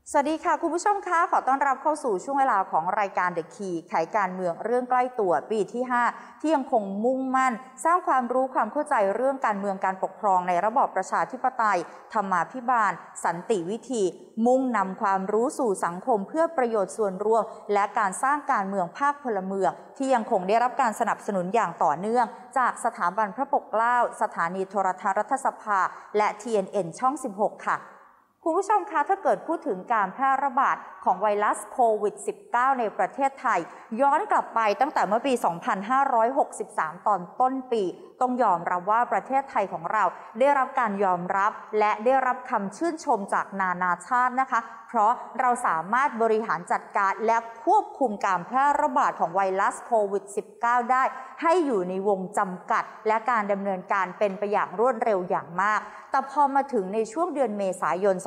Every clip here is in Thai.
สวัสดีค่ะคุณผู้ชมคะขอต้อนรับเข้าสู่ช่วงเวลาของรายการ The Key ไขการเมืองเรื่องใกล้ตัวปีที่ 5 ที่ยังคงมุ่งมั่นสร้างความรู้ความเข้าใจเรื่องการเมืองการปกครองในระบอบประชาธิปไตยธรรมาภิบาลสันติวิธีมุ่งนำความรู้สู่สังคมเพื่อประโยชน์ส่วนรวมและการสร้างการเมืองภาคพลเมืองที่ยังคงได้รับการสนับสนุนอย่างต่อเนื่องจากสถาบันพระปกเกล้าสถานีโทรทัศน์รัฐสภาและ TNN ช่อง 16 ค่ะคุณผู้ชมคะถ้าเกิดพูดถึงการแพร่ระบาดของไวรัสโควิด -19 ในประเทศไทยย้อนกลับไปตั้งแต่เมื่อปี 2563 ตอนต้นปีต้องยอมรับว่าประเทศไทยของเราได้รับการยอมรับและได้รับคำชื่นชมจากนานาชาตินะคะเพราะเราสามารถบริหารจัดการและควบคุมการแพร่ระบาดของไวรัสโควิด -19 ได้ให้อยู่ในวงจำกัดและการดำเนินการเป็นไปอย่างรวดเร็วอย่างมากแต่พอมาถึงในช่วงเดือนเมษายน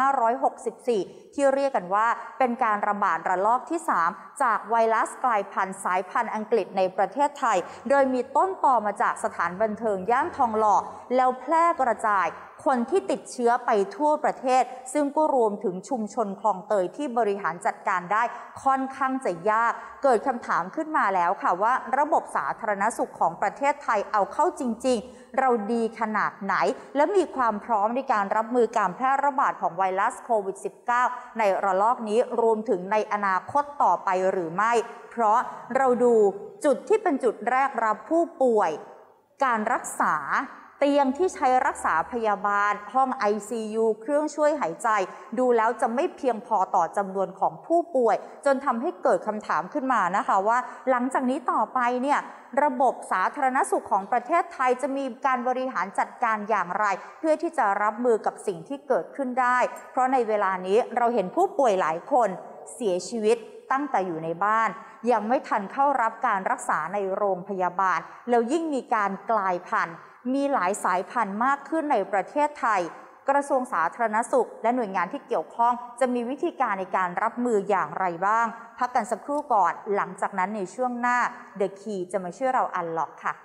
2564 ที่เรียกกันว่าเป็นการระบาดระลอกที่ 3 จากไวรัสกลายพันธุ์สายพันธุ์อังกฤษในประเทศไทยโดยมีต้นตอมาจากสถานบันเทิงย่านทองหล่อแล้วแพร่กระจายคนที่ติดเชื้อไปทั่วประเทศซึ่งก็รวมถึงชุมชนคลองเตยที่บริหารจัดการได้ค่อนข้างจะยากเกิดคำถามขึ้นมาแล้วค่ะว่าระบบสาธารณสุขของประเทศไทยเอาเข้าจริงๆเราดีขนาดไหนและมีความพร้อมในการรับมือการแพร่ระบาดของไวรัสโควิด -19 ในระลอกนี้รวมถึงในอนาคตต่อไปหรือไม่เพราะเราดูจุดที่เป็นจุดแรกรับผู้ป่วยการรักษาเตียงที่ใช้รักษาพยาบาลห้อง ICU เครื่องช่วยหายใจดูแล้วจะไม่เพียงพอต่อจำนวนของผู้ป่วยจนทำให้เกิดคำถามขึ้นมานะคะว่าหลังจากนี้ต่อไปเนี่ยระบบสาธารณสุขของประเทศไทยจะมีการบริหารจัดการอย่างไรเพื่อที่จะรับมือกับสิ่งที่เกิดขึ้นได้เพราะในเวลานี้เราเห็นผู้ป่วยหลายคนเสียชีวิตตั้งแต่อยู่ในบ้านยังไม่ทันเข้ารับการรักษาในโรงพยาบาลแล้วยิ่งมีการกลายพันธุ์มีหลายสายพันธุ์มากขึ้นในประเทศไทยกระทรวงสาธารณสุขและหน่วยงานที่เกี่ยวข้องจะมีวิธีการในการรับมืออย่างไรบ้างพักกันสักครู่ก่อนหลังจากนั้นในช่วงหน้า The Key จะมาช่วยเราอันล็อกค่ะ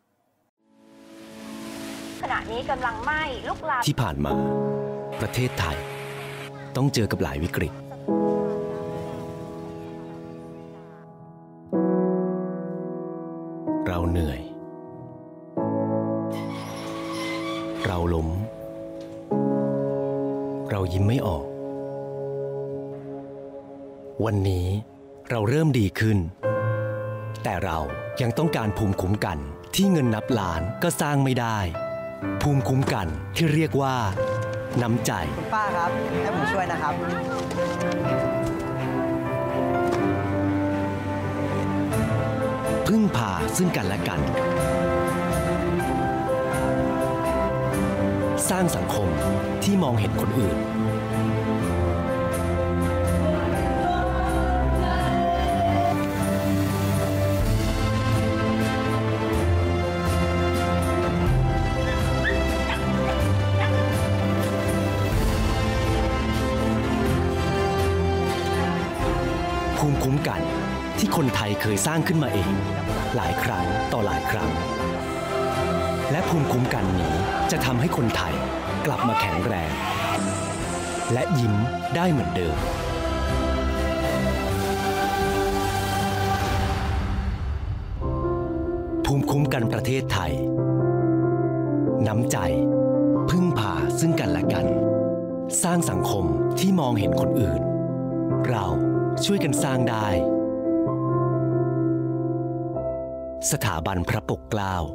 ขณะนี้กำลังไหม้ลุกลามที่ผ่านมาประเทศไทยต้องเจอกับหลายวิกฤตเราเหนื่อยเราล้มเรายิ้มไม่ออกวันนี้เราเริ่มดีขึ้นแต่เรายังต้องการภูมิคุ้มกันที่เงินนับล้านก็สร้างไม่ได้ภูมิคุ้มกันที่เรียกว่าน้ำใจคุณป้าครับให้ผมช่วยนะครับพึ่งพาซึ่งกันและกันสร้างสังคมที่มองเห็นคนอื่นภูมิคุ้มกันที่คนไทยเคยสร้างขึ้นมาเองหลายครั้งต่อหลายครั้งและภูมิคุ้มกันนี้จะทำให้คนไทยกลับมาแข็งแรงและยิ้มได้เหมือนเดิมภูมิคุ้มกันประเทศไทยน้ำใจพึ่งพาซึ่งกันและกันสร้างสังคมที่มองเห็นคนอื่นเราช่วยกันสร้างได้สถาบันพระปกเกล้า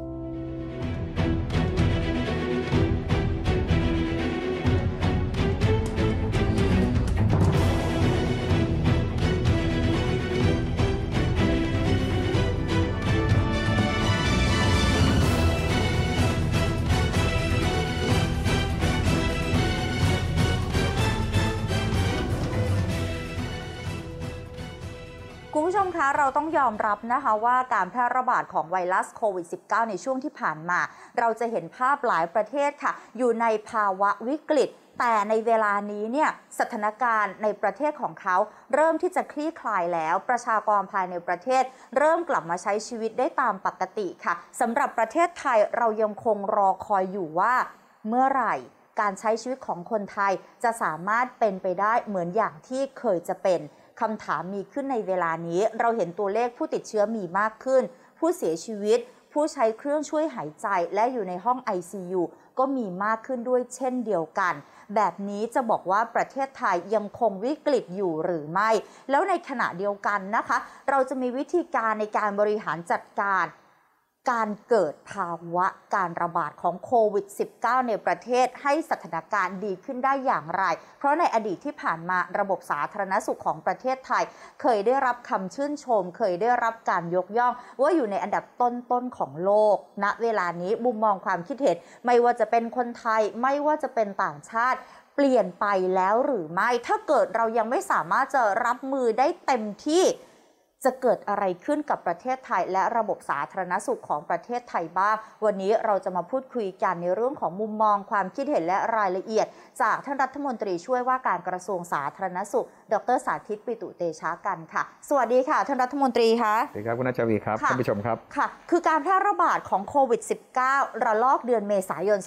คุณผู้ชมคะเราต้องยอมรับนะคะว่าการแพร่ระบาดของไวรัสโควิด -19 ในช่วงที่ผ่านมาเราจะเห็นภาพหลายประเทศค่ะอยู่ในภาวะวิกฤตแต่ในเวลานี้เนี่ยสถานการณ์ในประเทศของเขาเริ่มที่จะคลี่คลายแล้วประชากรภายในประเทศเริ่มกลับมาใช้ชีวิตได้ตามปกติค่ะสำหรับประเทศไทยเรายังคงรอคอยอยู่ว่าเมื่อไหร่การใช้ชีวิตของคนไทยจะสามารถเป็นไปได้เหมือนอย่างที่เคยจะเป็นคำถามมีขึ้นในเวลานี้เราเห็นตัวเลขผู้ติดเชื้อมีมากขึ้นผู้เสียชีวิตผู้ใช้เครื่องช่วยหายใจและอยู่ในห้อง ICU ก็มีมากขึ้นด้วยเช่นเดียวกันแบบนี้จะบอกว่าประเทศไทยยังคงวิกฤตอยู่หรือไม่แล้วในขณะเดียวกันนะคะเราจะมีวิธีการในการบริหารจัดการการเกิดภาวะการระบาดของโควิด -19 ในประเทศให้สถานการณ์ดีขึ้นได้อย่างไรเพราะในอดีตที่ผ่านมาระบบสาธารณสุขของประเทศไทยเคยได้รับคำชื่นชมเคยได้รับการยกย่องว่าอยู่ในอันดับต้นๆของโลกณเวลานี้มุมมองความคิดเห็นไม่ว่าจะเป็นคนไทยไม่ว่าจะเป็นต่างชาติเปลี่ยนไปแล้วหรือไม่ถ้าเกิดเรายังไม่สามารถจะรับมือได้เต็มที่จะเกิดอะไรขึ้นกับประเทศไทยและระบบสาธารณสุขของประเทศไทยบ้างวันนี้เราจะมาพูดคุยกันในเรื่องของมุมมองความคิดเห็นและรายละเอียดจากท่านรัฐมนตรีช่วยว่าการกระทรวงสาธารณสุขดร.สาธิต ปิตุเตชะกันค่ะสวัสดีค่ะท่านรัฐมนตรีคะสวัสดีครับคุณณัชวีครับท่านผู้ชมครับค่ะคือการแพร่ระบาดของโควิด -19 ระลอกเดือนเมษายน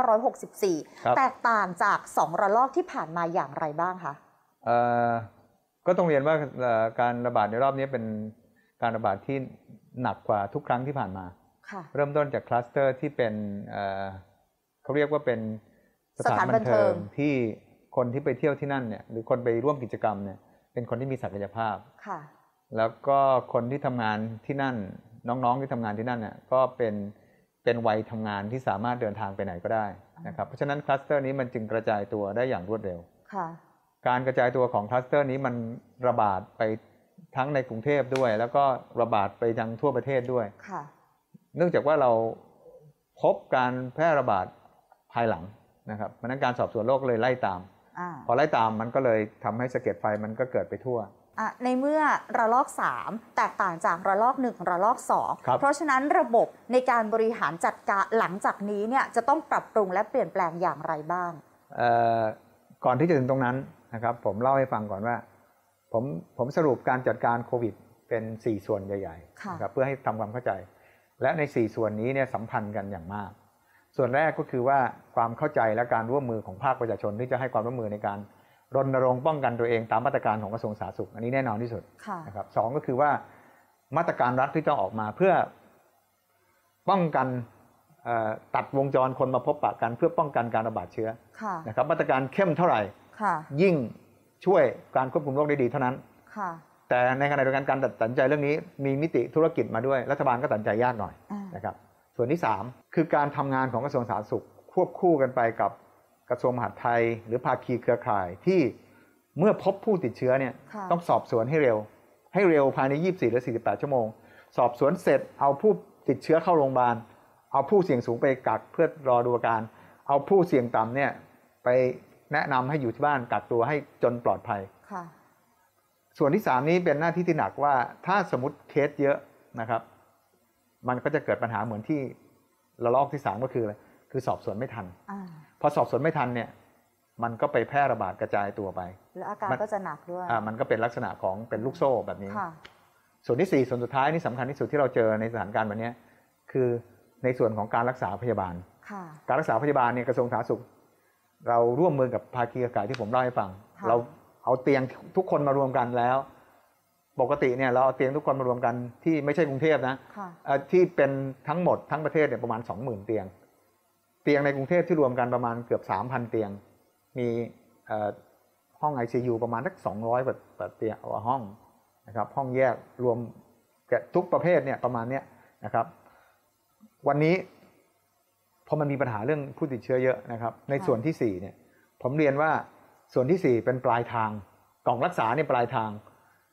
2564 แตกต่างจาก2ระลอกที่ผ่านมาอย่างไรบ้างคะก็ต้องเรียนว่าการระบาดในรอบนี้เป็นการระบาดที่หนักกว่าทุกครั้งที่ผ่านมาเริ่มต้นจากคลัสเตอร์ที่เป็นเขาเรียกว่าเป็นสถานบันเทิงที่คนที่ไปเที่ยวที่นั่นเนี่ยหรือคนไปร่วมกิจกรรมเนี่ยเป็นคนที่มีศักยภาพแล้วก็คนที่ทำงานที่นั่นน้องๆที่ทำงานที่นั่นเนี่ยก็เป็นวัยทำงานที่สามารถเดินทางไปไหนก็ได้นะครับเพราะฉะนั้นคลัสเตอร์นี้มันจึงกระจายตัวได้อย่างรวดเร็วการกระจายตัวของคลัสเตอร์นี้มันระบาดไปทั้งในกรุงเทพด้วยแล้วก็ระบาดไปยังทั่วประเทศด้วยเนื่องจากว่าเราพบการแพร่ระบาดภายหลังนะครับเพราะนั้นการสอบสวนโรคเลยไล่ตามพอไล่ตามมันก็เลยทำให้สะเก็ดไฟมันก็เกิดไปทั่วในเมื่อระลอก3แตกต่างจากระลอก1ระลอก2เพราะฉะนั้นระบบในการบริหารจัดการหลังจากนี้เนี่ยจะต้องปรับปรุงและเปลี่ยนแปลงอย่างไรบ้างก่อนที่จะถึงตรงนั้นนะครับผมเล่าให้ฟังก่อนว่าผมสรุปการจัดการโควิดเป็น4ส่วนใหญ่ๆนะครับเพื่อให้ทำความเข้าใจและใน4ส่วนนี้เนี่ยสัมพันธ์กันอย่างมากส่วนแรกก็คือว่าความเข้าใจและการร่วมมือของภาคประชาชนที่จะให้ความร่วมมือในการรณรงค์ป้องกันตัวเองตามมาตรการของกระทรวงสาธารณสุขอันนี้แน่นอนที่สุดนะครับสองก็คือว่ามาตรการรัฐที่ต้องออกมาเพื่อป้องกันตัดวงจรคนมาพบปะกันเพื่อป้องกันการระบาดเชื้อนะครับมาตรการเข้มเท่าไหร่ยิ่งช่วยการควบคุมโรคได้ดีเท่านั้นแต่ในขณะเดียวกันการตัดสินใจเรื่องนี้มีมิติธุรกิจมาด้วยรัฐบาลก็ตัดสินใจยากหน่อยนะครับส่วนที่3คือการทำงานของกระทรวงสาธารณสุขควบคู่กันไปกับกระทรวงมหาดไทยหรือภาคีเครือข่ายที่เมื่อพบผู้ติดเชื้อเนี่ยต้องสอบสวนให้เร็วภายใน24หรือ48ชั่วโมงสอบสวนเสร็จเอาผู้ติดเชื้อเข้าโรงพยาบาลเอาผู้เสี่ยงสูงไปกักเพื่อรอดูอาการเอาผู้เสี่ยงต่ำเนี่ยไปแนะนำให้อยู่ที่บ้านกักตัวให้จนปลอดภัยส่วนที่3นี้เป็นหน้าที่ที่หนักว่าถ้าสมมติเคสเยอะนะครับมันก็จะเกิดปัญหาเหมือนที่ระลอกที่3ก็คืออะไรคือสอบสวนไม่ทันพอสอบสวนไม่ทันเนี่ยมันก็ไปแพร่ระบาดกระจายตัวไปแล้วอาการก็จะหนักด้วยมันก็เป็นลักษณะของเป็นลูกโซ่แบบนี้ส่วนที่4ส่วนสุดท้ายนี่สำคัญที่สุดที่เราเจอในสถานการณ์วันนี้คือในส่วนของการรักษาพยาบาลการรักษาพยาบาลเนี่ยกระทรวงสาธารณสุขเราร่วมมือกับภาคีเครือข่ายที่ผมเล่าให้ฟังเราเอาเตียงทุกคนมารวมกันแล้วปกติเนี่ยเราเอาเตียงทุกคนมารวมกันที่ไม่ใช่กรุงเทพนะที่เป็นทั้งหมดทั้งประเทศเนี่ยประมาณ 20,000 เตียงในกรุงเทพที่รวมกันประมาณเกือบ 3,000 เตียงมีห้อง ICU ประมาณสัก200กว่าเตียงห้องนะครับห้องแยกรวมทุกประเภทเนี่ยประมาณเนี้ยนะครับวันนี้พอมันมีปัญหาเรื่องผู้ติดเชื้อเยอะนะครับในส่วนที่4เนี่ยผมเรียนว่าส่วนที่4เป็นปลายทางกล่องรักษาเนี่ยปลายทาง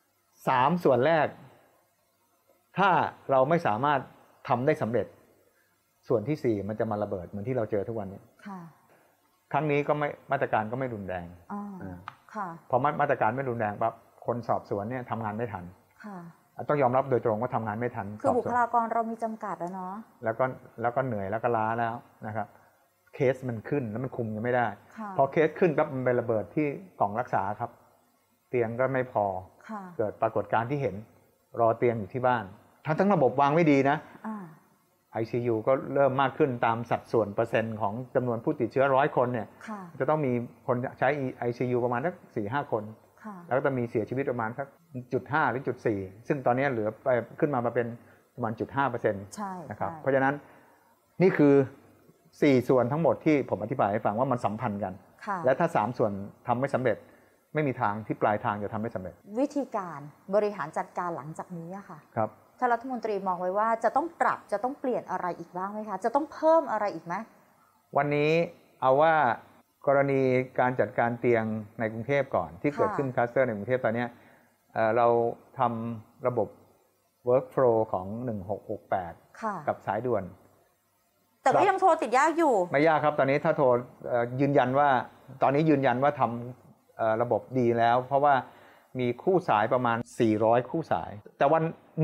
3ส่วนแรกถ้าเราไม่สามารถทำได้สำเร็จส่วนที่4มันจะมาระเบิดเหมือนที่เราเจอทุกวันนี้ครั้งนี้ก็ไม่มาตรการก็ไม่รุนแรงพอมาตรการไม่รุนแรงปั๊บคนสอบสวนเนี่ยทำงานไม่ทันต้องยอมรับโดยตรงว่าทำงานไม่ทันคือบุคลากรเรามีจำกัดแล้วเนาะแล้วก็เหนื่อยแล้วก็ล้าแล้วนะครับเคสมันขึ้นแล้วมันคุมยังไม่ได้พอเคสขึ้นปั๊บมันไประเบิดที่กล่องรักษาครับเตียงก็ไม่พอเกิดปรากฏการณ์ที่เห็นรอเตียงอยู่ที่บ้านทั้งระบบวางไม่ดีนะ ICU ก็เริ่มมากขึ้นตามสัดส่วนเปอร์เซ็นต์ของจำนวนผู้ติดเชื้อ100 คนเนี่ยจะต้องมีคนใช้ ICU ประมาณสัก 4-5 คนแล้วก็จะมีเสียชีวิตประมาณสัก 0.5 หรือ 0.4 ซึ่งตอนนี้เหลือไปขึ้นมาเป็นประมาณ 0.5% นะครับเพราะฉะนั้นนี่คือ4ส่วนทั้งหมดที่ผมอธิบายให้ฟังว่ามันสัมพันธ์กันและถ้า3ส่วนทำไม่สำเร็จไม่มีทางที่ปลายทางจะทำไม่สำเร็จวิธีการบริหารจัดการหลังจากนี้ค่ะครับท่านรัฐมนตรีมองไว้ว่าจะต้องปรับจะต้องเปลี่ยนอะไรอีกบ้างไหมคะจะต้องเพิ่มอะไรอีกไหมวันนี้เอาว่ากรณีการจัดการเตียงในกรุงเทพก่อนที่เกิดขึ้นคลัสเตอร์ในกรุงเทพตอนนี้เราทำระบบ workflow ของ1668กับสายด่วนแต่ก็ยังโทรติดยากอยู่ไม่ยากครับตอนนี้ถ้าโทรยืนยันว่าตอนนี้ยืนยันว่าทำระบบดีแล้วเพราะว่ามีคู่สายประมาณ400คู่สายแต่วัน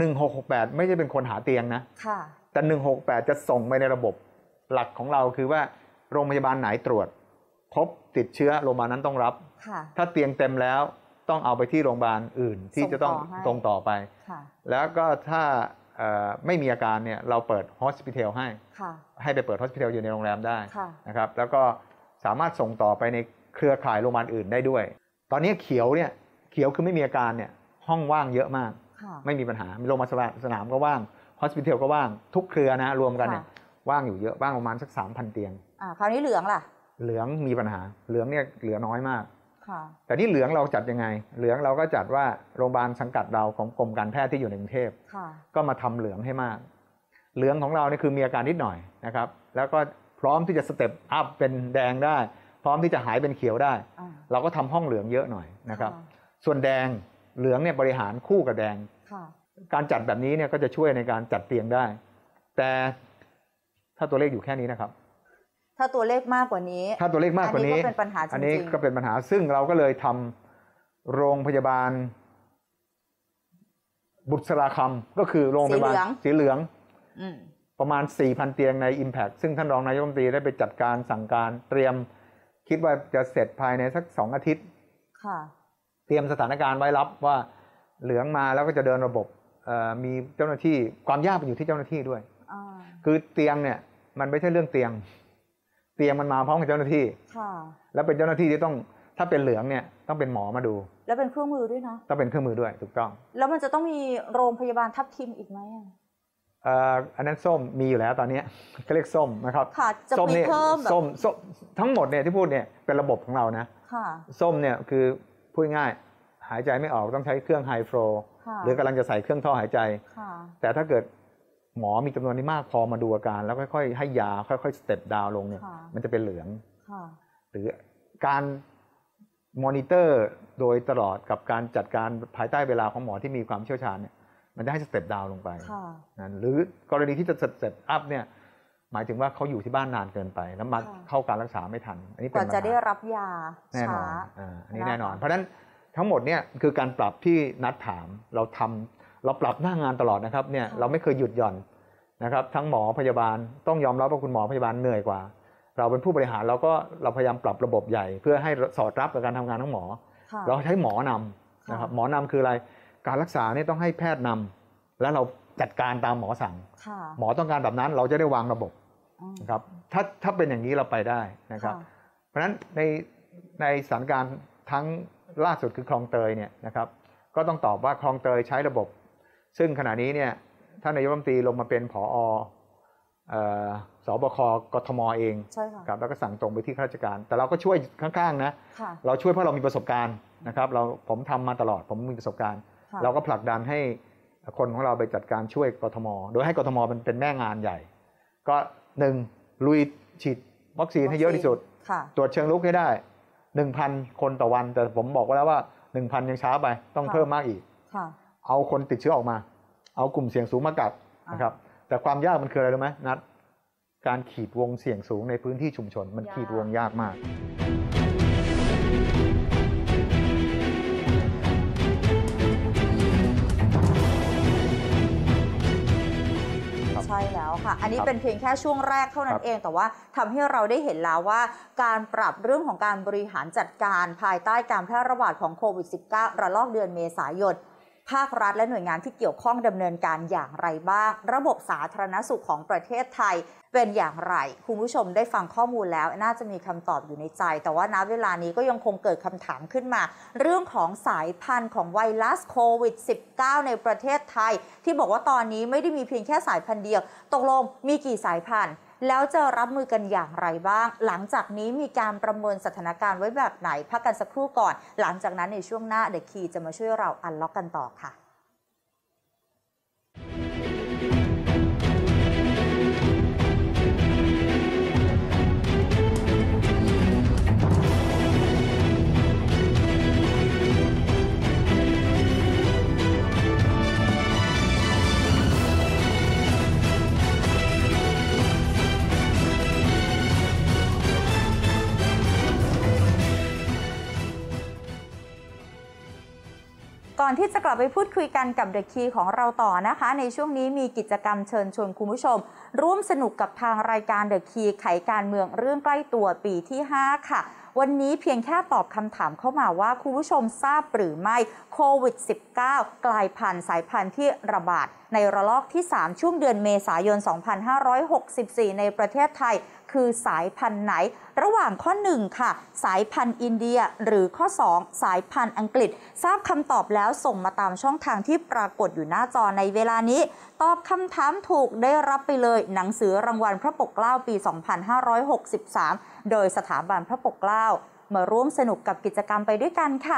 1668ไม่ใช่เป็นคนหาเตียงนะแต่168จะส่งไปในระบบหลักของเราคือว่าโรงพยาบาลไหนตรวจพบติดเชื้อโรงพยาบาลนั้นต้องรับถ้าเตียงเต็มแล้วต้องเอาไปที่โรงพยาบาลอื่นที่จะต้องส่งต่อไปแล้วก็ถ้าไม่มีอาการเนี่ยเราเปิด hospital ให้ไปเปิด hospital อยู่ในโรงแรมได้นะครับแล้วก็สามารถส่งต่อไปในเครือข่ายโรงพยาบาลอื่นได้ด้วยตอนนี้เขียวคือไม่มีอาการเนี่ยห้องว่างเยอะมากไม่มีปัญหาโรงพยาบาลสนามก็ว่าง hospital ก็ว่างทุกเครือนะรวมกันเนี่ยว่างอยู่เยอะว่างประมาณสัก 3,000 เตียงคราวนี้เหลืองล่ะเหลืองมีปัญหาเหลืองเนี่ยเหลือน้อยมากแต่นี่เหลืองเราจัดยังไงเหลืองเราก็จัดว่าโรงพยาบาลสังกัดเราของกรมการแพทย์ที่อยู่ในกรุงเทพก็มาทำเหลืองให้มากเหลืองของเราเนี่ยคือมีอาการนิดหน่อยนะครับแล้วก็พร้อมที่จะสเต็ปอัพเป็นแดงได้พร้อมที่จะหายเป็นเขียวได้เราก็ทำห้องเหลืองเยอะหน่อยนะครับส่วนแดงเหลืองเนี่ยบริหารคู่กับแดงการจัดแบบนี้เนี่ยก็จะช่วยในการจัดเตียงได้แต่ถ้าตัวเลขอยู่แค่นี้นะครับถ้าตัวเลขมากกว่านี้อันนี้ก็เป็นปัญหาจริงๆอันนี้ก็เป็นปัญหาซึ่งเราก็เลยทำโรงพยาบาลบุษราคำก็คือโรงพยาบาลสีเหลืองประมาณ 4,000 เตียงใน Impact ซึ่งท่านรองนายกรัฐมนตรีได้ไปจัดการสั่งการเตรียมคิดว่าจะเสร็จภายในสัก2 อาทิตย์เตรียมสถานการณ์ไว้รับว่าเหลืองมาแล้วก็จะเดินระบบมีเจ้าหน้าที่ความยากมันอยู่ที่เจ้าหน้าที่ด้วยคือเตียงเนี่ยมันไม่ใช่เรื่องเตียงมันมาพร้อมกับเจ้าหน้าที่แล้วเป็นเจ้าหน้าที่ที่ต้องถ้าเป็นเหลืองเนี่ยต้องเป็นหมอมาดูแล้วเป็นเครื่องมือด้วยนะต้องเป็นเครื่องมือด้วยถูกต้องแล้วมันจะต้องมีโรงพยาบาลทับทิมอีกไหมอันนั้นส้มมีอยู่แล้วตอนนี้เขาเรียกส้มนะครับส้มเนี่ยส้มทั้งหมดเนี่ยที่พูดเนี่ยเป็นระบบของเรานะส้มเนี่ยคือพูดง่ายหายใจไม่ออกต้องใช้เครื่องไฮโฟลหรือกำลังจะใส่เครื่องท่อหายใจแต่ถ้าเกิดหมอมีจำนวนที่มากพอมาดูอาการแล้วค่อยๆให้ยาค่อยๆสเต็ปดาวลงเนี่ยมันจะเป็นเหลืองหรือการมอนิเตอร์โดยตลอดกับการจัดการภายใต้เวลาของหมอที่มีความเชี่ยวชาญเนี่ยมันจะให้สเต็ปดาวลงไปหรือกรณีที่จะสเต็ปอัพเนี่ยหมายถึงว่าเขาอยู่ที่บ้านนานเกินไปแล้วมาเข้าการรักษาไม่ทันอันนี้เป็นกว่าจะได้รับยาแน่นอนอันนี้แน่นอนเพราะฉะนั้นทั้งหมดเนี่ยคือการปรับที่นัดถามเราปรับหน้างานตลอดนะครับเนี่ยเราไม่เคยหยุดหย่อนนะครับทั้งหมอพยาบาลต้องยอมรับว่าคุณหมอพยาบาลเหนื่อยกว่าเราเป็นผู้บริหารเราพยายามปรับระบบใหญ่เพื่อให้สอดรับกับการทำงานของหมอเราใช้หมอนำนะครับหมอนำคืออะไรการรักษาเนี่ยต้องให้แพทย์นำแล้วเราจัดการตามหมอสั่งหมอต้องการแบบนั้นเราจะได้วางระบบนะครับถ้าเป็นอย่างนี้เราไปได้นะครับเพราะฉะนั้นในสถานการณ์ทั้งล่าสุดคือคลองเตยเนี่ยนะครับก็ต้องตอบว่าคลองเตยใช้ระบบซึ่งขณะนี้เนี่ยท่านนายกรัฐมนตรีลงมาเป็นผอ.สบค.กทม.เองครับแล้วก็สั่งตรงไปที่ข้าราชการแต่เราก็ช่วยข้างๆนะเราช่วยเพราะเรามีประสบการณ์นะครับผมทำมาตลอดผมมีประสบการณ์เราก็ผลักดันให้คนของเราไปจัดการช่วยกทม.โดยให้กทม.เป็นแม่งานใหญ่ก็1ลุยฉีดวัคซีนให้เยอะที่สุดตรวจเชิงรุกให้ได้ 1,000 คนต่อวันแต่ผมบอกไว้แล้วว่า 1,000 ยังช้าไปต้องเพิ่มมากอีกเอาคนติดเชื้อออกมาเอากลุ่มเสี่ยงสูงมากัดนะครับแต่ความยากมันคืออะไรรู้ไหมนัดการขีดวงเสี่ยงสูงในพื้นที่ชุมชนมันขีดวงยากมากใช่แล้วค่ะอันนี้เป็นเพียงแค่ช่วงแรกเท่านั้นเองแต่ว่าทำให้เราได้เห็นแล้วว่าการปรับเรื่องของการบริหารจัดการภายใต้การแพร่ระบาดของโควิด -19 ระลอกเดือนเมษายนภาครัฐและหน่วยงานที่เกี่ยวข้องดำเนินการอย่างไรบ้างระบบสาธารณสุขของประเทศไทยเป็นอย่างไรคุณผู้ชมได้ฟังข้อมูลแล้วน่าจะมีคำตอบอยู่ในใจแต่ว่าณเวลานี้ก็ยังคงเกิดคำถามขึ้นมาเรื่องของสายพันธุ์ของไวรัสโควิด -19 ในประเทศไทยที่บอกว่าตอนนี้ไม่ได้มีเพียงแค่สายพันธุ์เดียวตกลงมีกี่สายพันธุ์แล้วจะรับมือกันอย่างไรบ้างหลังจากนี้มีการประเมินสถานการณ์ไว้แบบไหนพักกันสักครู่ก่อนหลังจากนั้นในช่วงหน้าเดอะคีย์จะมาช่วยเราอันล็อกกันต่อค่ะก่อนที่จะกลับไปพูดคุยกันกับเดอะคีย์ของเราต่อนะคะในช่วงนี้มีกิจกรรมเชิญชวนคุณผู้ชมร่วมสนุกกับทางรายการเดอะคีย์ไขการเมืองเรื่องใกล้ตัวปีที่ 5 ค่ะวันนี้เพียงแค่ตอบคำถามเข้ามาว่าคุณผู้ชมทราบหรือไม่โควิด -19 กลายพันธุ์สายพันธุ์ที่ระบาดในระลอกที่ 3 ช่วงเดือนเมษายน 2564 ในประเทศไทยคือสายพันธุ์ไหนระหว่างข้อ 1 ค่ะสายพันธุ์อินเดียหรือข้อ 2 สายพันธุ์อังกฤษทราบคำตอบแล้วส่งมาตามช่องทางที่ปรากฏอยู่หน้าจอในเวลานี้ตอบคำถามถูกได้รับไปเลยหนังสือรางวัลพระปกเกล้าปี 2563 โดยสถาบันพระปกเกล้ามาร่วมสนุกกับกิจกรรมไปด้วยกันค่ะ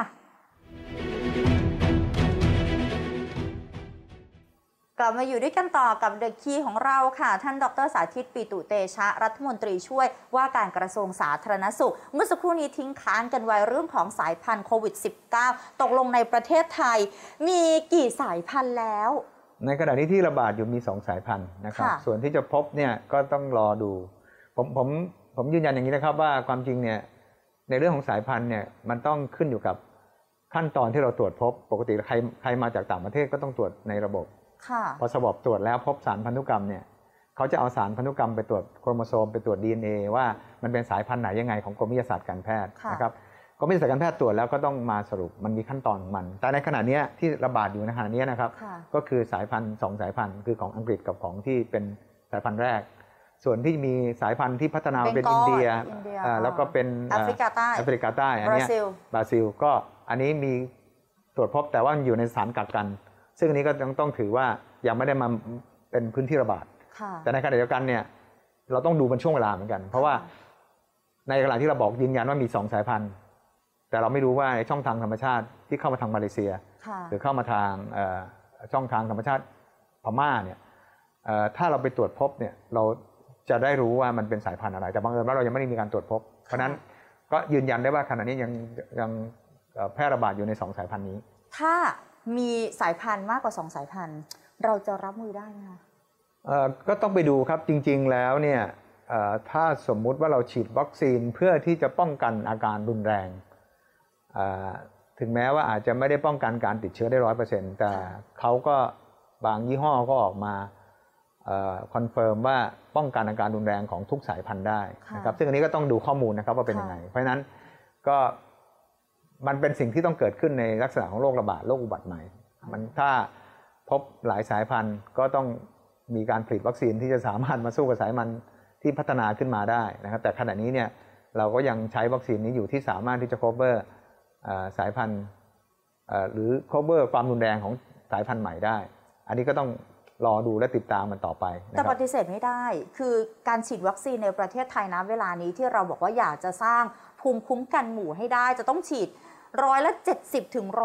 กลับมาอยู่ด้วยกันต่อกับเดอะคีย์ของเราค่ะท่านดร.สาธิต ปิตุเตชะรัฐมนตรีช่วยว่าการกระทรวงสาธารณสุขเมื่อสักครู่นี้ทิ้งค้างกันไว้เรื่องของสายพันธุ์โควิด -19 ตกลงในประเทศไทยมีกี่สายพันธุ์แล้วในขณะนี้ที่ระบาดอยู่มี2สายพันธุ์นะครับส่วนที่จะพบเนี่ยก็ต้องรอดูผมยืนยันอย่างนี้นะครับว่าความจริงเนี่ยในเรื่องของสายพันธุ์เนี่ยมันต้องขึ้นอยู่กับขั้นตอนที่เราตรวจพบปกติใครมาจากต่างประเทศก็ต้องตรวจในระบบพอสวอปตรวจแล้วพบสารพันธุกรรมเนี่ยเขาจะเอาสารพันธุกรรมไปตรวจโครโมโซมไปตรวจ DNA ว่ามันเป็นสายพันธุ์ไหนยังไงของกรมวิทยาศาสตร์การแพทย์นะครับกรมวิทยาศาสตร์การแพทย์ตรวจแล้วก็ต้องมาสรุปมันมีขั้นตอนของมันแต่ในขณะนี้ที่ระบาดอยู่ในขณะนี้นะครับก็คือสายพันธุ์2สายพันธุ์คือของอังกฤษกับของที่เป็นสายพันธุ์แรกส่วนที่มีสายพันธุ์ที่พัฒนาเป็นอินเดียแล้วก็เป็นแอฟริกาใต้อันนี้บราซิลก็อันนี้มีตรวจพบแต่ว่าอยู่ในสถานกักกันซึ่งอันนี้ก็ต้องถือว่ายังไม่ได้มาเป็นพื้นที่ระบาดแต่ในขณะเดียวกันเนี่ยเราต้องดูเป็นช่วงเวลาเหมือนกันเพราะว่าในขณะที่เราบอกยืนยันว่ามี2สายพันธุ์แต่เราไม่รู้ว่าช่องทางธรรมชาติที่เข้ามาทางมาเลเซียหรือเข้ามาทางช่องทางธรรมชาติพม่าเนี่ยถ้าเราไปตรวจพบเนี่ยเราจะได้รู้ว่ามันเป็นสายพันธุ์อะไรแต่บังเอิญว่าเรายังไม่ได้มีการตรวจพบเพราะนั้นก็ยืนยันได้ว่าขณะนี้ยังแพร่ระบาดอยู่ใน2สายพันธุ์นี้ถ้ามีสายพันธุ์มากกว่า2สายพันธุ์เราจะรับมือได้ไหมคะก็ต้องไปดูครับจริงๆแล้วเนี่ยถ้าสมมุติว่าเราฉีดวัคซีนเพื่อที่จะป้องกันอาการรุนแรงถึงแม้ว่าอาจจะไม่ได้ป้องกันการติดเชื้อได้ 100% แต่เขาก็บางยี่ห้อก็ออกมาคอนเฟิร์มว่าป้องกันอาการรุนแรงของทุกสายพันธุ์ได้นะครับซึ่งอันนี้ก็ต้องดูข้อมูลนะครับว่าเป็นยังไงเพราะฉะนั้นก็มันเป็นสิ่งที่ต้องเกิดขึ้นในลักษณะของโรคระบาดโรคอุบัติใหม่มันถ้าพบหลายสายพันธุ์ก็ต้องมีการผลิตวัคซีนที่จะสามารถมาสู้กับสายพันธุ์ที่พัฒนาขึ้นมาได้นะครับแต่ขณะนี้เนี่ยเราก็ยังใช้วัคซีนนี้อยู่ที่สามารถที่จะ cover สายพันธุ์หรือ cover ความรุนแรงของสายพันธุ์ใหม่ได้อันนี้ก็ต้องรอดูและติดตามมันต่อไปแต่ปฏิเสธไม่ได้คือการฉีดวัคซีนในประเทศไทยนะเวลานี้ที่เราบอกว่าอยากจะสร้างภูมิคุ้มกันหมู่ให้ได้จะต้องฉีด70%ถึง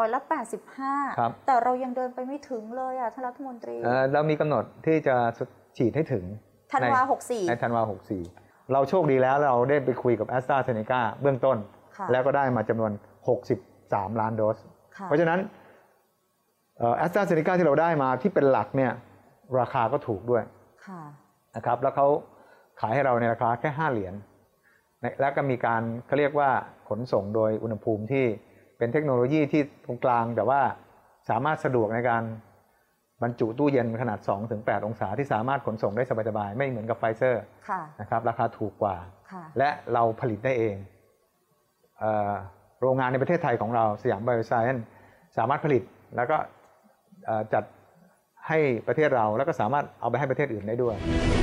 85%แต่เรายังเดินไปไม่ถึงเลยท่านรัฐมนตรีเรามีกำหนดที่จะฉีดให้ถึงธันวา64 ในธันวา64เราโชคดีแล้วเราได้ไปคุยกับ AstraZeneca เบื้องต้นแล้วก็ได้มาจำนวน63ล้านโดสเพราะฉะนั้นAstraZeneca ที่เราได้มาที่เป็นหลักเนี่ยราคาก็ถูกด้วยนะครับแล้วเขาขายให้เราในราคาแค่5เหรียญแล้วก็มีการเขาเรียกว่าขนส่งโดยอุณหภูมิที่เป็นเทคโนโลยีที่ตรงกลางแต่ว่าสามารถสะดวกในการบรรจุตู้เย็นขนาด 2-8 องศาที่สามารถขนส่งได้สบายๆไม่เหมือนกับไฟเซอร์นะครับราคาถูกกว่าและเราผลิตได้เองโรงงานในประเทศไทยของเราสยามไบโอไซเอนซ์สามารถผลิตแล้วก็จัดให้ประเทศเราแล้วก็สามารถเอาไปให้ประเทศอื่นได้ด้วย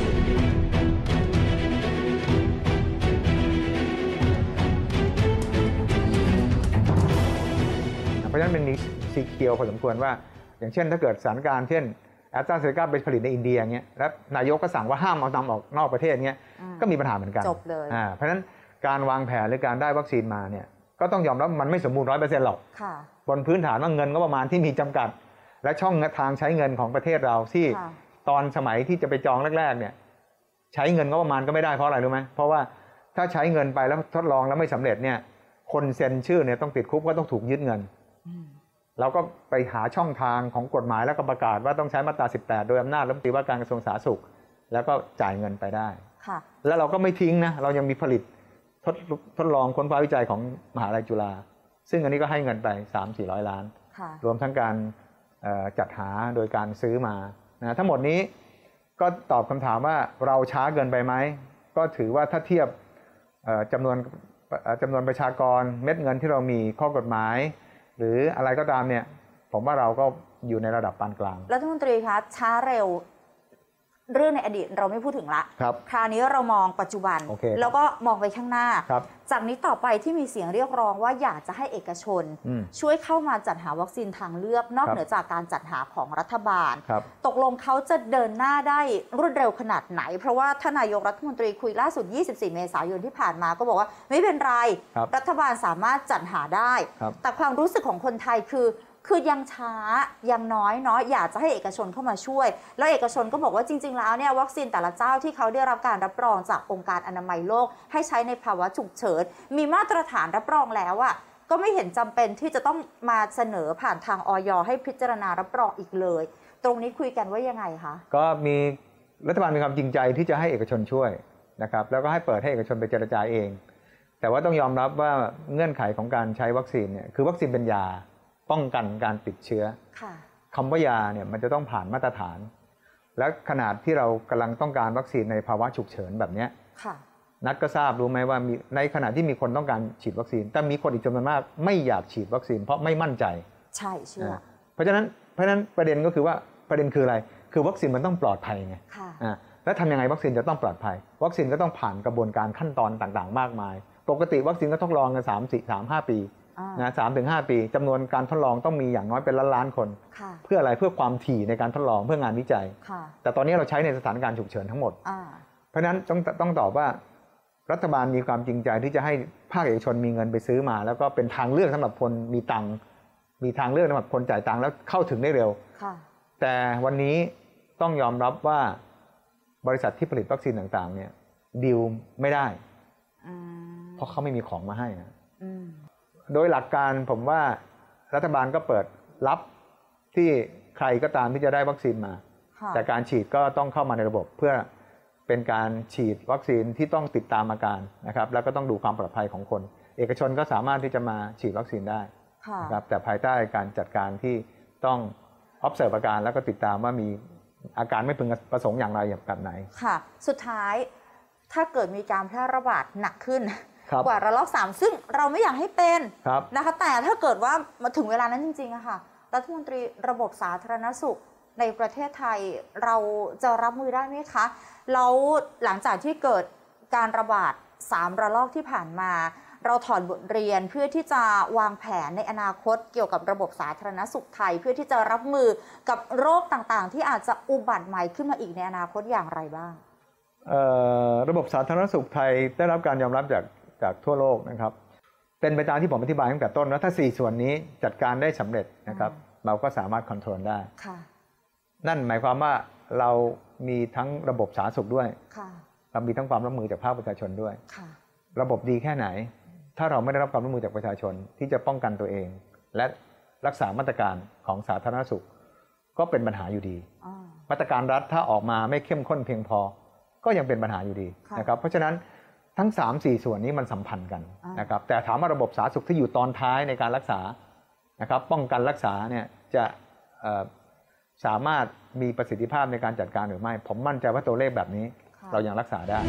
เพราะฉะนั้นเป็นสีเขียวพอสมควรว่าอย่างเช่นถ้าเกิดสถานการณ์เช่นแอสตราเซเนกาไปผลิตในอินเดียเงี้ยแล้วนายกก็สั่งว่าห้ามเอานำออกนอกประเทศเงี้ยก็มีปัญหาเหมือนกันจบเลยเพราะฉะนั้นการวางแผนหรือการได้วัคซีนมาเนี่ยก็ต้องยอมรับมันไม่สมบูรณ์ 100% หรอกบนพื้นฐานว่าเงินก็ประมาณที่มีจำกัดและช่องทางใช้เงินของประเทศเราที่ตอนสมัยที่จะไปจองแรกๆเนี่ยใช้เงินก็ประมาณก็ไม่ได้เพราะอะไรรู้ไหมเพราะว่าถ้าใช้เงินไปแล้วทดลองแล้วไม่สำเร็จเนี่ยคนเซ็นชื่อเนี่ยต้องติดคุกก็ต้องถูกยึดเงินเราก็ไปหาช่องทางของกฎหมายแล้วก็ประกาศว่าต้องใช้มาตรา 18 โดยอำนาจรัฐมนตรีว่าการกระทรวงสาธารณสุขแล้วก็จ่ายเงินไปได้แล้วเราก็ไม่ทิ้งนะเรายังมีผลิตทดลองค้นคว้าวิจัยของมหาวิทยาลัยจุฬาซึ่งอันนี้ก็ให้เงินไป 300-400 ล้านรวมทั้งการจัดหาโดยการซื้อมานะทั้งหมดนี้ก็ตอบคำถามว่าเราช้าเกินไปไหมก็ถือว่าถ้าเทียบจำนวนประชากรเม็ดเงินที่เรามีข้อกฎหมายหรืออะไรก็ตามเนี่ยผมว่าเราก็อยู่ในระดับปานกลางรัฐมนตรีคะช้าเร็วเรื่องในอดีตเราไม่พูดถึงละคราวนี้เรามองปัจจุบันแล้วก็มองไปข้างหน้าจากนี้ต่อไปที่มีเสียงเรียกร้องว่าอยากจะให้เอกชนช่วยเข้ามาจัดหาวัคซีนทางเลือกนอกเหนือจากการจัดหาของรัฐบาลตกลงเขาจะเดินหน้าได้รวดเร็วขนาดไหนเพราะว่าท่านนายกรัฐมนตรีคุยล่าสุด24 เมษายนที่ผ่านมาก็บอกว่าไม่เป็นไรรัฐบาลสามารถจัดหาได้แต่ความรู้สึกของคนไทยคือยังช้ายังน้อยเนาะอยากจะให้เอกชนเข้ามาช่วยแล้วเอกชนก็บอกว่าจริงๆแล้วเนี่ยวัคซีนแต่ละเจ้าที่เขาได้รับการรับรองจากองค์การอนามัยโลกให้ใช้ในภาวะฉุกเฉินมีมาตรฐานรับรองแล้วอะก็ไม่เห็นจำเป็นที่จะต้องมาเสนอผ่านทางอย.ให้พิจารณารับรองอีกเลยตรงนี้คุยกันว่ายังไงคะก็มีรัฐบาลมีความจริงใจที่จะให้เอกชนช่วยนะครับแล้วก็ให้เปิดให้เอกชนไปเจรจาเองแต่ว่าต้องยอมรับว่าเงื่อนไขของการใช้วัคซีนเนี่ยคือวัคซีนเป็นยาป้องกันการติดเชื้อคำว่ายาเนี่ยมันจะต้องผ่านมาตรฐานและขนาดที่เรากำลังต้องการวัคซีนในภาวะฉุกเฉินแบบนี้นัทก็ทราบรู้ไหมว่ามีในขณะที่มีคนต้องการฉีดวัคซีนแต่มีคนอีกจำนวนมากไม่อยากฉีดวัคซีนเพราะไม่มั่นใจใช่เชื่อเพราะฉะนั้นประเด็นก็คือว่าประเด็นคืออะไรคือวัคซีนมันต้องปลอดภัยไงแล้วทำยังไงวัคซีนจะต้องปลอดภัยวัคซีนก็ต้องผ่านกระบวนการขั้นตอนต่างๆมากมายปกติวัคซีนก็ทดลองกัน3-5 ปีนะ3-5 ปีจำนวนการทดลองต้องมีอย่างน้อยเป็นล้านคนเพื่ออะไรเพื่อความถี่ในการทดลองเพื่องานวิจัยแต่ตอนนี้เราใช้ในสถานการณ์ฉุกเฉินทั้งหมดเพราะฉะนั้นต้องตอบว่ารัฐบาลมีความจริงใจที่จะให้ภาคเอกชนมีเงินไปซื้อมาแล้วก็เป็นทางเลือกสำหรับคนมีตังค์มีทางเลือกสำหรับคนจ่ายตังค์แล้วเข้าถึงได้เร็วแต่วันนี้ต้องยอมรับว่าบริษัทที่ผลิตวัคซีนต่างๆเนี่ยดีลไม่ได้เพราะเขาไม่มีของมาให้โดยหลักการผมว่ารัฐบาลก็เปิดรับที่ใครก็ตามที่จะได้วัคซีนมาแต่การฉีดก็ต้องเข้ามาในระบบเพื่อเป็นการฉีดวัคซีนที่ต้องติดตามอาการนะครับแล้วก็ต้องดูความปลอดภัยของคนเอกชนก็สามารถที่จะมาฉีดวัคซีนได้นะครับแต่ภายใต้การจัดการที่ต้อง observe อาการแล้วก็ติดตามว่ามีอาการไม่พึงประสงค์อย่างไรแบบไหนค่ะสุดท้ายถ้าเกิดมีการแพร่ระบาดหนักขึ้นกว่าระลอก 3ซึ่งเราไม่อยากให้เป็นนะคะแต่ถ้าเกิดว่ามาถึงเวลานั้นจริงๆอะค่ะรัฐมนตรีระบบสาธารณสุขในประเทศไทยเราจะรับมือได้ไหมคะแล้วหลังจากที่เกิดการระบาด3ระลอกที่ผ่านมาเราถอนบทเรียนเพื่อที่จะวางแผนในอนาคตเกี่ยวกับระบบสาธารณสุขไทยเพื่อที่จะรับมือกับโรคต่างๆที่อาจจะอุบัติใหม่ขึ้นมาอีกในอนาคตอย่างไรบ้างระบบสาธารณสุขไทยได้รับการยอมรับจากทั่วโลกนะครับเป็นไปตามที่ผมอธิบายตั้งแต่ต้นว่าถ้า4ส่วนนี้จัดการได้สำเร็จนะครับเราก็สามารถคอนโทรลได้นั่นหมายความว่าเรามีทั้งระบบสาธารณสุขด้วยเรามีทั้งความร่วมมือจากภาคประชาชนด้วยระบบดีแค่ไหนถ้าเราไม่ได้รับความร่วมมือจากประชาชนที่จะป้องกันตัวเองและรักษามาตรการของสาธารณสุขก็เป็นปัญหาอยู่ดีมาตรการรัฐถ้าออกมาไม่เข้มข้นเพียงพอก็ยังเป็นปัญหาอยู่ดีนะครับเพราะฉะนั้นทั้ง 3-4 ส่วนนี้มันสัมพันธ์กันนะครับแต่ถามว่าระบบสาธารณสุขที่อยู่ตอนท้ายในการรักษานะครับป้องกันรักษาเนี่ยจะสามารถมีประสิทธิภาพในการจัดการหรือไม่ผมมั่นใจว่าตัวเลขแบบนี้เรายังรักษาได้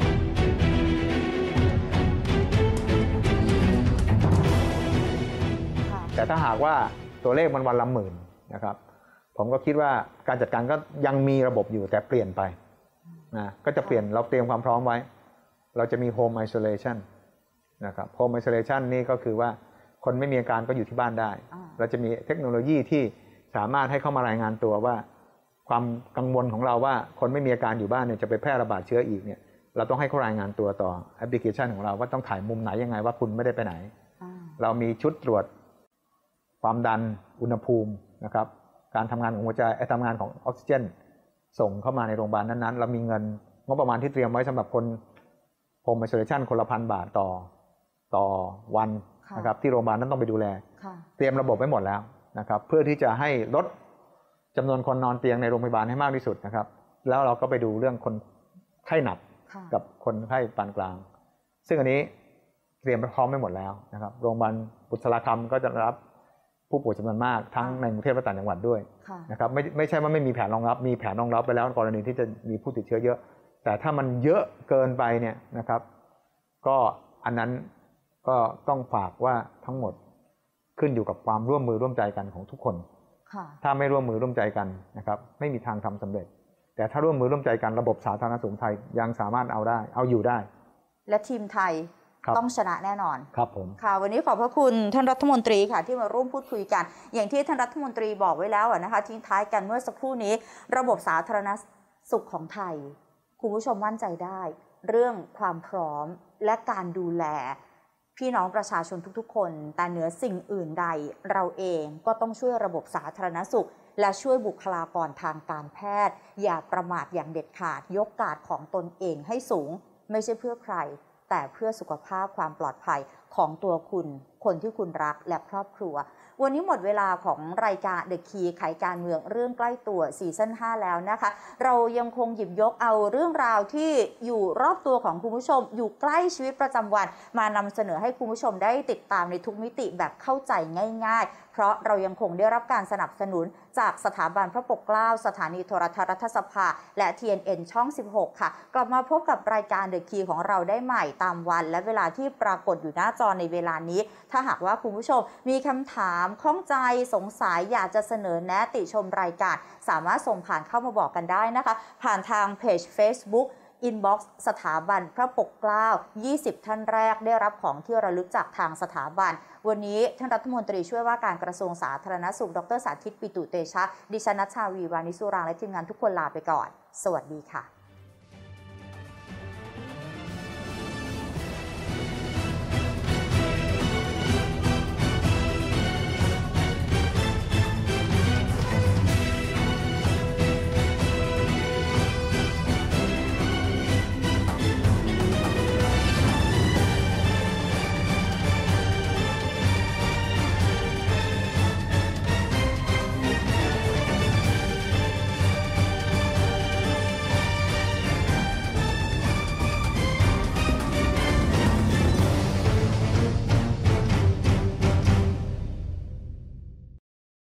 แต่แต่ถ้าหากว่าตัวเลขมันวันละหมื่นนะครับผมก็คิดว่าการจัดการก็ยังมีระบบอยู่แต่เปลี่ยนไปนะก็จะเปลี่ยนเราเตรียมความพร้อมไว้เราจะมี Home Isolation นะครับ Home Isolation นี่ก็คือว่าคนไม่มีอาการก็อยู่ที่บ้านได้เราจะมีเทคโนโลยีที่สามารถให้เข้ามารายงานตัวว่าความกังวลของเราว่าคนไม่มีอาการอยู่บ้านเนี่ยจะไปแพร่ระบาดเชื้ออีกเนี่ยเราต้องให้เขารายงานตัวต่อแอปพลิเคชันของเราว่าต้องถ่ายมุมไหนยังไงว่าคุณไม่ได้ไปไหนเรามีชุดตรวจความดันอุณหภูมินะครับการทำงานของหัวใจทำงานของออกซิเจนส่งเข้ามาในโรงพยาบาลนั้นๆเรามีเงินงบประมาณที่เตรียมไว้สำหรับคนโฮมไอโซเลชันคนละ1,000 บาทต่อวันนะครับที่โรงพยาบาลนั้นต้องไปดูแลเตรียมระบบไว้หมดแล้วนะครับเพื่อที่จะให้ลดจำนวนคนนอนเตียงในโรงพยาบาลให้มากที่สุดนะครับแล้วเราก็ไปดูเรื่องคนไข้หนักกับคนไข้ปานกลางซึ่งอันนี้เตรียมพร้อมไว้หมดแล้วนะครับโรงพยาบาลบุษราคำก็จะรับผู้ป่วยจำนวนมากทั้งในกรุงเทพและต่างจังหวัดด้วยนะครับไม่ใช่ว่าไม่มีแผนรองรับมีแผนรองรับไปแล้วกรณีที่จะมีผู้ติดเชื้อเยอะแต่ถ้ามันเยอะเกินไปเนี่ยนะครับก็อันนั้นก็ต้องฝากว่าทั้งหมดขึ้นอยู่กับความร่วมมือร่วมใจกันของทุกคนถ้าไม่ร่วมมือร่วมใจกันนะครับไม่มีทางทำสำเร็จแต่ถ้าร่วมมือร่วมใจกันระบบสาธารณสุขไทยยังสามารถเอาอยู่ได้และทีมไทยต้องชนะแน่นอนครับผมค่ะวันนี้ขอบพระคุณท่านรัฐมนตรีค่ะที่มาร่วมพูดคุยกันอย่างที่ท่านรัฐมนตรีบอกไว้แล้วนะคะทิ้งท้ายกันเมื่อสักครู่นี้ระบบสาธารณสุขของไทยคุณผู้ชมมั่นใจได้เรื่องความพร้อมและการดูแลพี่น้องประชาชนทุกๆคนแต่เหนือสิ่งอื่นใดเราเองก็ต้องช่วยระบบสาธารณสุขและช่วยบุคลากรทางการแพทย์อย่าประมาทอย่างเด็ดขาดยกการ์ดของตนเองให้สูงไม่ใช่เพื่อใครแต่เพื่อสุขภาพความปลอดภัยของตัวคุณคนที่คุณรักและครอบครัววันนี้หมดเวลาของรายการ The Key ไขการเมืองเรื่องใกล้ตัวซีซั่น 5 แล้วนะคะเรายังคงหยิบยกเอาเรื่องราวที่อยู่รอบตัวของคุณผู้ชมอยู่ใกล้ชีวิตประจำวันมานำเสนอให้คุณผู้ชมได้ติดตามในทุกมิติแบบเข้าใจง่ายๆเพราะเรายังคงได้รับการสนับสนุนจากสถาบันพระปกเกล้าสถานีโทรทัศน์รัฐสภาและ TNN ช่อง 16 ค่ะกลับมาพบกับรายการ The Key ของเราได้ใหม่ตามวันและเวลาที่ปรากฏอยู่หน้าจอในเวลานี้ถ้าหากว่าคุณผู้ชมมีคำถามข้องใจสงสัยอยากจะเสนอแนะติชมรายการสามารถส่งผ่านเข้ามาบอกกันได้นะคะผ่านทางเพจ Facebook Inbox สถาบันพระปกเกล้า20 ท่านแรกได้รับของที่ระลึกจากทางสถาบันวันนี้ท่านรัฐมนตรีช่วยว่าการกระทรวงสาธารณสุขดร.สาธิตปิตุเตชะดิฉันณัชชาวีวานิสุรางค์และทีมงานทุกคนลาไปก่อนสวัสดีค่ะ